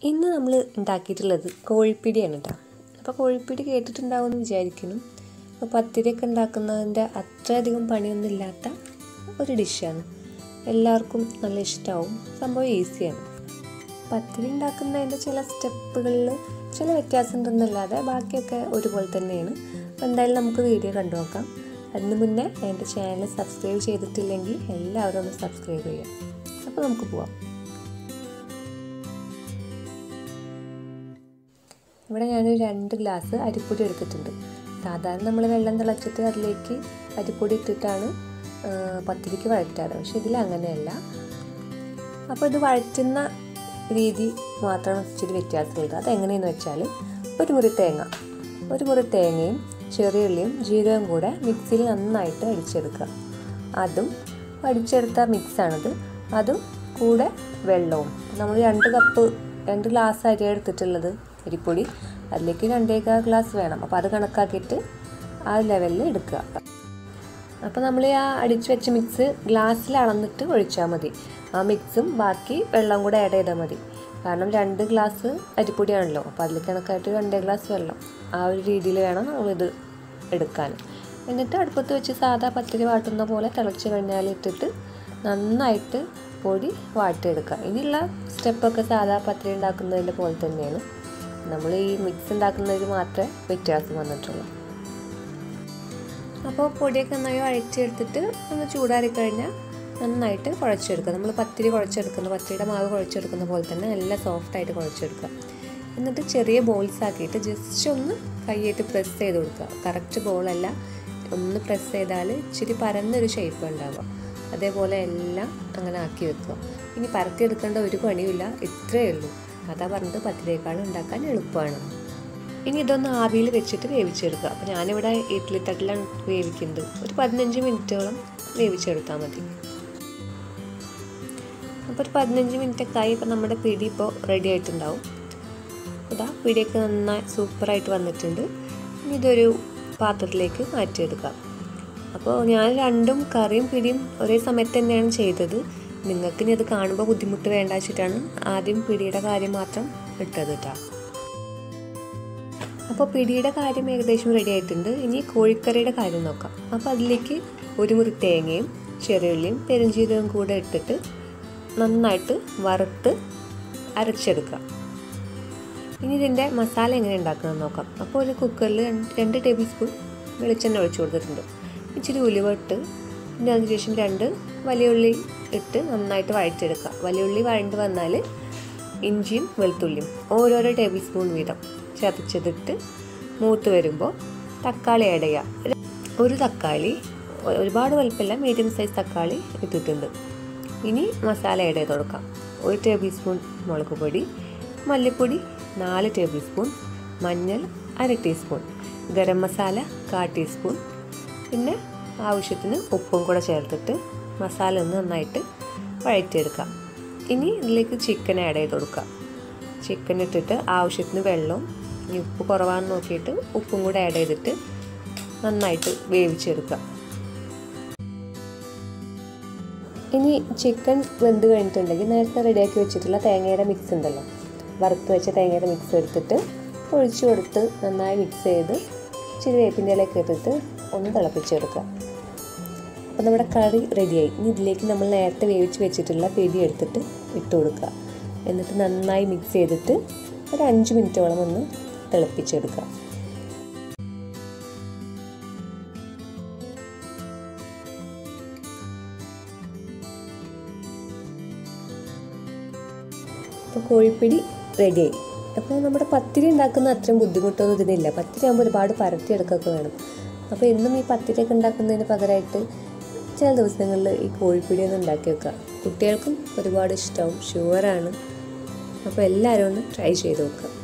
ഇന്ന് നമ്മൾ ഉണ്ടാക്കിയിട്ടുള്ളത് കോഴിപ്പിടിയാണ് കേട്ടോ. അപ്പോൾ കോഴിപ്പിടി കേട്ടിട്ടുണ്ടാവുമെന്ന് വിചാരിക്കുന്നു. അപ്പോൾ പത്തിരിയൊക്കെ ഉണ്ടാക്കുന്നതിൻ്റെ അത്രയധികം പണിയൊന്നും ഇല്ലാത്ത ഒരു ഡിഷാണ്. എല്ലാവർക്കും നല്ല ഇഷ്ടമാവും. സംഭവം ഈസിയാണ്. പത്തിരി ഉണ്ടാക്കുന്നതിൻ്റെ ചില സ്റ്റെപ്പുകളിൽ ചില വ്യത്യാസം ഉണ്ടെന്നല്ലാതെ ബാക്കിയൊക്കെ ഒരുപോലെ തന്നെയാണ്. അപ്പോൾ എന്തായാലും നമുക്ക് വീഡിയോ കണ്ടു നോക്കാം. അതിന് മുന്നേ എൻ്റെ ചാനൽ സബ്സ്ക്രൈബ് ചെയ്തിട്ടില്ലെങ്കിൽ എല്ലാവരും ഒന്ന് സബ്സ്ക്രൈബ് ചെയ്യാം. അപ്പോൾ നമുക്ക് പോവാം. ഇവിടെ ഞാനൊരു 2 ഗ്ലാസ് അരിപ്പൊടി എടുത്തിട്ടുണ്ട്. സാധാരണ നമ്മൾ വെള്ളം തിളച്ചിട്ട് അതിലേക്ക് അരിപ്പൊടി ഇട്ടിട്ടാണ് പത്തിരിക്ക് വഴറ്റാറ്. പക്ഷെ ഇതിൽ അങ്ങനെയല്ല. അപ്പോൾ ഇത് വഴറ്റുന്ന രീതി മാത്രമാണ് ഇച്ചിരി വ്യത്യാസമുള്ളത്. അതെങ്ങനെയെന്ന് വെച്ചാൽ ഒരു മുറി തേങ്ങയും ചെറിയ ഉള്ളിയും ജീരകവും കൂടെ മിക്സിയിൽ നന്നായിട്ട് അടിച്ചെടുക്കുക. അതും അടിച്ചെടുത്ത മിക്സാണിത്. അതും കൂടെ വെള്ളവും. നമ്മൾ 2 ഗ്ലാസ് അരി എടുത്തിട്ടുള്ളത് അരിപ്പൊടി. അതിലേക്ക് 2.25 ഗ്ലാസ് വേണം. അപ്പോൾ അത് കണക്കാക്കിയിട്ട് ആ ലെവലിൽ എടുക്കുക. അപ്പോൾ നമ്മൾ ആ അടിച്ചു വെച്ച മിക്സ് ഗ്ലാസ്സിൽ അളന്നിട്ട് ഒഴിച്ചാൽ മതി. ആ മിക്സും ബാക്കി വെള്ളം കൂടെ ആഡ് ചെയ്താൽ മതി. കാരണം 2 ഗ്ലാസ് അരിപ്പൊടിയാണല്ലോ. അപ്പോൾ അതിൽ കണക്കായിട്ട് 2 ഗ്ലാസ് വെള്ളം. ആ ഒരു രീതിയിൽ വേണം നമ്മളിത് എടുക്കാൻ. എന്നിട്ട് അടുപ്പത്ത് വെച്ച് സാധാ പത്തിരി വാട്ടുന്ന പോലെ തിളച്ച് കഴിഞ്ഞാൽ ഇട്ടിട്ട് നന്നായിട്ട് പൊടി വാട്ടിയെടുക്കുക. ഇനിയുള്ള സ്റ്റെപ്പൊക്കെ സാധാ പത്തിരി ഉണ്ടാക്കുന്നതിൻ്റെ പോലെ തന്നെയാണ്. നമ്മൾ ഈ മിക്സ് ഉണ്ടാക്കുന്നതിൽ മാത്രമേ വ്യത്യാസം വന്നിട്ടുള്ളൂ. അപ്പോൾ പൊടിയൊക്കെ നന്നായി വഴറ്റിയെടുത്തിട്ട് ഒന്ന് ചൂടാറിക്കഴിഞ്ഞാൽ നന്നായിട്ട് കുഴച്ചെടുക്കുക. നമ്മൾ പത്തിരിയുടെ മാവ് കുഴച്ചെടുക്കുന്ന പോലെ തന്നെ നല്ല സോഫ്റ്റായിട്ട് കുഴച്ചെടുക്കുക. എന്നിട്ട് ചെറിയ ബോൾസ് ആക്കിയിട്ട് ജസ്റ്റ് ഒന്ന് കൈയിട്ട് പ്രസ് ചെയ്ത് കൊടുക്കുക. കറക്റ്റ് ബോളല്ല, ഒന്ന് പ്രസ് ചെയ്താൽ ഇച്ചിരി പരന്നൊരു ഷേപ്പ് ഉണ്ടാവുക. അതേപോലെ എല്ലാം അങ്ങനെ ആക്കി വെക്കുക. ഇനി പരത്തിയെടുക്കേണ്ട ഒരു പണിയില്ല, ഇത്രയേ ഉള്ളൂ. അതാ പറഞ്ഞത് പത്തിരിയേക്കാൾ ഉണ്ടാക്കാൻ എളുപ്പമാണ്. ഇനി ഇതൊന്ന് ആവിയിൽ വെച്ചിട്ട് വേവിച്ചെടുക്കുക. അപ്പോൾ ഞാനിവിടെ ഇഡ്ഡലി തട്ടിലാണ് വേവിക്കുന്നത്. ഒരു 15 മിനിറ്റോളം വേവിച്ചെടുത്താൽ മതി. അപ്പോൾ ഒരു 15 മിനിറ്റൊക്കെ ആയി. ഇപ്പോൾ നമ്മുടെ പിടി ഇപ്പോൾ റെഡി ആയിട്ടുണ്ടാവും. ഇതാ പിടിയൊക്കെ നന്നായി സൂപ്പറായിട്ട് വന്നിട്ടുണ്ട്. ഇനി ഇതൊരു പാത്രത്തിലേക്ക് മാറ്റിയെടുക്കാം. അപ്പോൾ ഞാൻ 2 കറിയും പിടിയും ഒരേ സമയത്ത് തന്നെയാണ് ചെയ്തത്. നിങ്ങൾക്ക് ഇനി അത് കാണുമ്പോൾ ബുദ്ധിമുട്ട് വേണ്ട വെച്ചിട്ടാണ് ആദ്യം പിടിയുടെ കാര്യം മാത്രം ഇട്ടത് കേട്ടോ. അപ്പോൾ പിടിയുടെ കാര്യം ഏകദേശം റെഡി ആയിട്ടുണ്ട്. ഇനി കോഴിക്കറിയുടെ കാര്യം നോക്കാം. അപ്പോൾ അതിലേക്ക് ഒരു മുറി തേങ്ങയും ചെറിയുള്ളിയും പെരുംജീരകവും കൂടെ ഇട്ടിട്ട് നന്നായിട്ട് വറുത്ത് അരച്ചെടുക്കുക. ഇനി ഇതിൻ്റെ മസാല എങ്ങനെ ഉണ്ടാക്കണമെന്ന് നോക്കാം. അപ്പോൾ ഒരു കുക്കറിൽ 2 ടേബിൾ സ്പൂൺ വെളിച്ചെണ്ണ ഒഴിച്ചു കൊടുത്തിട്ടുണ്ട്. ഇച്ചിരി ഉലുവ ഇട്ട് പിന്നെ അതിനുശേഷം 2 വലിയ ഉള്ളി ഇട്ട് നന്നായിട്ട് വഴറ്റിയെടുക്കുക. വലിയ ഉള്ളി വഴണ്ട് വന്നാൽ ഇഞ്ചിയും വെളുത്തുള്ളിയും ഓരോരോ ടേബിൾ സ്പൂൺ വീതം ചതച്ചതിട്ട് മൂത്ത് വരുമ്പോൾ തക്കാളി ആഡ് ചെയ്യുക. ഒരു തക്കാളി, ഒരുപാട് വലുപ്പമില്ല, മീഡിയം സൈസ് തക്കാളി ഇട്ടിട്ടുണ്ട്. ഇനി മസാല ആഡ് ചെയ്ത് കൊടുക്കാം. 1 ടേബിൾ സ്പൂൺ മുളക് പൊടി, മല്ലിപ്പൊടി 4 ടേബിൾ സ്പൂൺ, മഞ്ഞൾ 1/2 ടീസ്പൂൺ, ഗരം മസാല 1/4 ടീസ്പൂൺ, പിന്നെ ആവശ്യത്തിന് ഉപ്പും കൂടെ ചേർത്തിട്ട് മസാല ഒന്ന് നന്നായിട്ട് വഴറ്റിയെടുക്കാം. ഇനി ഇതിലേക്ക് ചിക്കൻ ആഡ് ചെയ്ത് കൊടുക്കുക. ചിക്കൻ ഇട്ടിട്ട് ആവശ്യത്തിന് വെള്ളവും ഇനി ഉപ്പ് കുറവാണെന്ന് നോക്കിയിട്ട് ഉപ്പും കൂടെ ആഡ് ചെയ്തിട്ട് നന്നായിട്ട് വേവിച്ചെടുക്കുക. ഇനി ചിക്കൻ വെന്ത് കഴിഞ്ഞിട്ടുണ്ടെങ്കിൽ നേരത്തെ റെഡിയാക്കി വെച്ചിട്ടുള്ള തേങ്ങയുടെ മിക്സ് ഉണ്ടല്ലോ, വറുത്ത് വെച്ച തേങ്ങയുടെ മിക്സ് എടുത്തിട്ട് ഒഴിച്ചു കൊടുത്ത് നന്നായി മിക്സ് ചെയ്ത് ഇച്ചിരി വേപ്പിൻ്റെ ഇലയൊക്കെ ഇട്ടിട്ട് ഒന്ന് തിളപ്പിച്ചെടുക്കുക. അപ്പോൾ നമ്മുടെ കറി റെഡിയായി. ഇനി ഇതിലേക്ക് നമ്മൾ നേരത്തെ വേവിച്ച് വെച്ചിട്ടുള്ള പിടി എടുത്തിട്ട് ഇട്ട് കൊടുക്കുക. എന്നിട്ട് നന്നായി മിക്സ് ചെയ്തിട്ട് ഒരു 5 മിനിറ്റോളം ഒന്ന് തിളപ്പിച്ചെടുക്കുക. അപ്പോൾ കോഴിപ്പിടി റെഡിയായി. അപ്പോൾ നമ്മുടെ പത്തിരി ഉണ്ടാക്കുന്ന അത്രയും ബുദ്ധിമുട്ടൊന്നും ഇതിനില്ല. പത്തിരി ആകുമ്പോൾ ഒരുപാട് പരത്തിയെടുക്കുകയൊക്കെ വേണം. അപ്പോൾ എന്നും ഈ പത്തിരിയൊക്കെ ഉണ്ടാക്കുന്നതിന് പകരമായിട്ട് ചില ദിവസങ്ങളിൽ ഈ കോഴിപ്പിടി ഒന്ന് ഉണ്ടാക്കി വെക്കുക. കുട്ടികൾക്കും ഒരുപാട് ഇഷ്ടമാവും, ഷുവറാണ്. അപ്പോൾ എല്ലാവരും ഒന്ന് ട്രൈ ചെയ്ത് നോക്കുക.